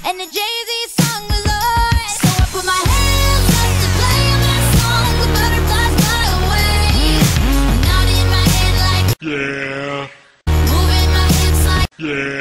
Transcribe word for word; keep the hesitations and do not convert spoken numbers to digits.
and the Jay-Z song galore. So I put my hands up to play my song, the butterflies fly away. Nodding my head like Yeah. moving my hips like Yeah.